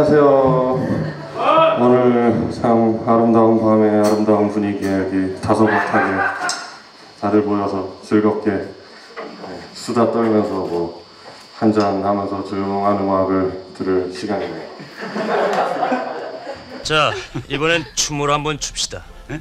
안녕하세요. 오늘 참 아름다운 밤에 아름다운 분위기에 여기 다소곳하게 다들 모여서 즐겁게 수다 떨면서 뭐 한잔하면서 조용한 음악을 들을 시간이네요. 자, 이번엔 춤을 한번 춥시다. 네?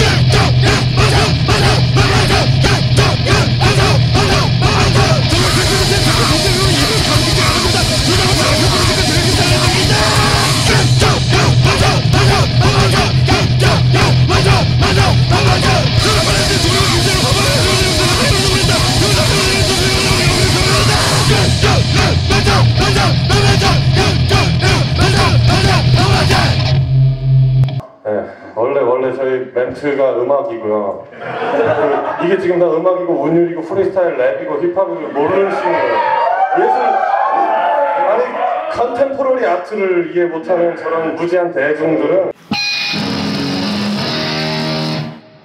원래 저희 멘트가 음악이고요. 이게 지금 다 음악이고 운율이고 프리스타일 랩이고 힙합을 모르는 식이에요. 예술 아니 컨템포러리 아트를 이해 못하는 저런 무지한 대중들은